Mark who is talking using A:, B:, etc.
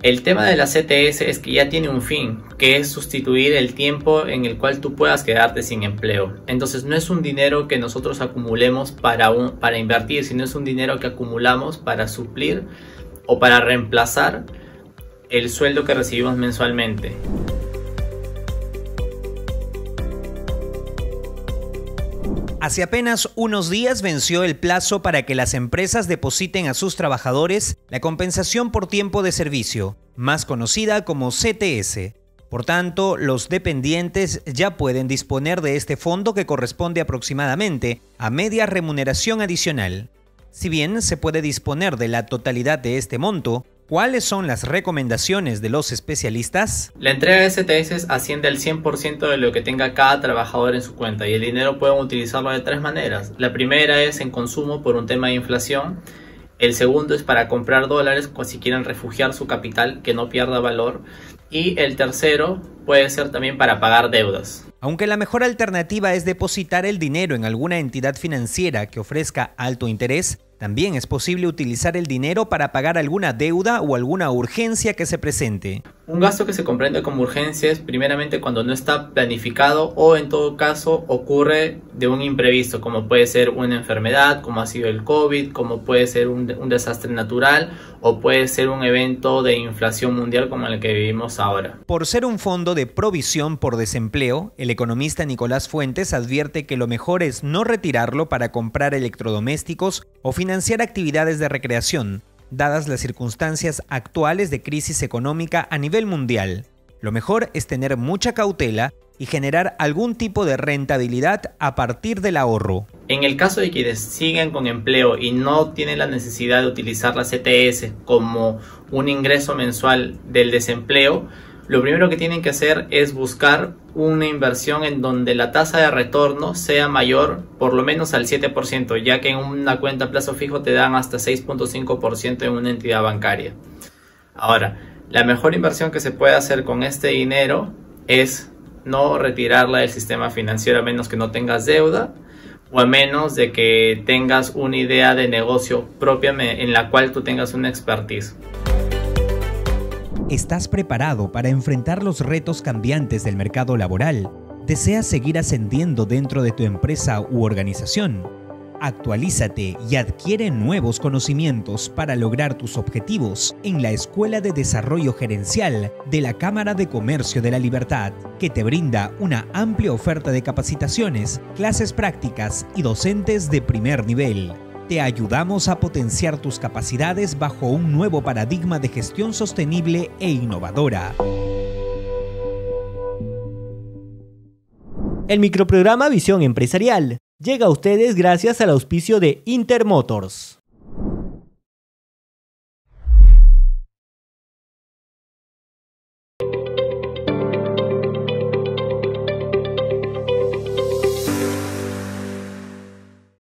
A: El tema de la CTS es que ya tiene un fin, que es sustituir el tiempo en el cual tú puedas quedarte sin empleo. Entonces no es un dinero que nosotros acumulemos para invertir, sino es un dinero que acumulamos para suplir o para reemplazar el sueldo que recibimos mensualmente.
B: Hace apenas unos días venció el plazo para que las empresas depositen a sus trabajadores la compensación por tiempo de servicio, más conocida como CTS. Por tanto, los dependientes ya pueden disponer de este fondo que corresponde aproximadamente a media remuneración adicional. Si bien se puede disponer de la totalidad de este monto, ¿cuáles son las recomendaciones de los especialistas?
A: La entrega de CTS asciende al 100% de lo que tenga cada trabajador en su cuenta y el dinero pueden utilizarlo de tres maneras. La primera es en consumo por un tema de inflación. El segundo es para comprar dólares si quieren refugiar su capital, que no pierda valor. Y el tercero puede ser también para pagar deudas.
B: Aunque la mejor alternativa es depositar el dinero en alguna entidad financiera que ofrezca alto interés, también es posible utilizar el dinero para pagar alguna deuda o alguna urgencia que se presente.
A: Un gasto que se comprende como urgencia es primeramente cuando no está planificado o en todo caso ocurre de un imprevisto, como puede ser una enfermedad, como ha sido el COVID, como puede ser un desastre natural o puede ser un evento de inflación mundial como el que vivimos ahora.
B: Por ser un fondo de provisión por desempleo, el economista Nicolás Fuentes advierte que lo mejor es no retirarlo para comprar electrodomésticos o financiar actividades de recreación, dadas las circunstancias actuales de crisis económica a nivel mundial. Lo mejor es tener mucha cautela y generar algún tipo de rentabilidad a partir del ahorro.
A: En el caso de quienes siguen con empleo y no tienen la necesidad de utilizar la CTS como un ingreso mensual del desempleo, lo primero que tienen que hacer es buscar una inversión en donde la tasa de retorno sea mayor por lo menos al 7%, ya que en una cuenta a plazo fijo te dan hasta 6.5% en una entidad bancaria. Ahora, la mejor inversión que se puede hacer con este dinero es no retirarla del sistema financiero a menos que no tengas deuda o a menos de que tengas una idea de negocio propia en la cual tú tengas una expertise.
B: ¿Estás preparado para enfrentar los retos cambiantes del mercado laboral? ¿Deseas seguir ascendiendo dentro de tu empresa u organización? Actualízate y adquiere nuevos conocimientos para lograr tus objetivos en la Escuela de Desarrollo Gerencial de la Cámara de Comercio de la Libertad, que te brinda una amplia oferta de capacitaciones, clases prácticas y docentes de primer nivel. Te ayudamos a potenciar tus capacidades bajo un nuevo paradigma de gestión sostenible e innovadora.
C: El microprograma Visión Empresarial llega a ustedes gracias al auspicio de Intermotors.